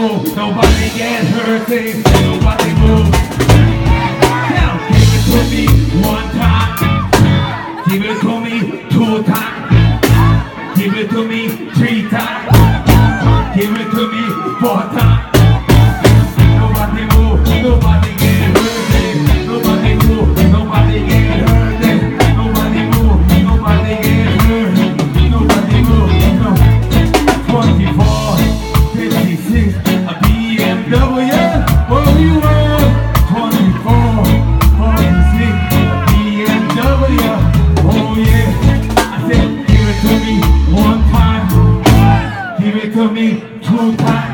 move, nobody get hurt, nobody move. Now give it to me one time, give it to me two times, give it to me three times, give it to me four times. Nobody move, nobody get hurt, nobody move, nobody get hurt, nobody move, nobody get hurt, nobody move. 24, 56, a BMW, where you were? 24, 46, a BMW, oh yeah. I said, give it to me one time, give it to me two times.